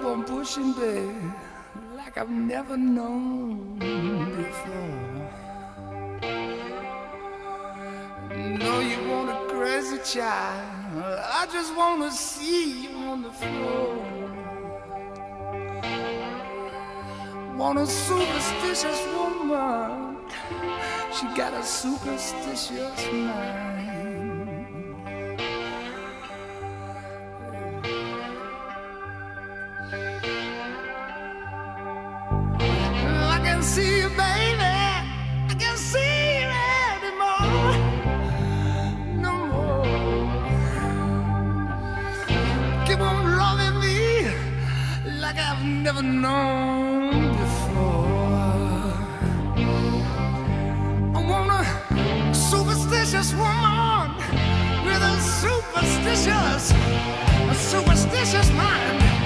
on pushing, babe, like I've never known before. No, you want a crazy child, I just want to see you on the floor. Want a superstitious woman, she got a superstitious mind. I can see you, baby, I can see you anymore. No more. Keep on loving me like I've never known before. I want a superstitious woman with a superstitious mind.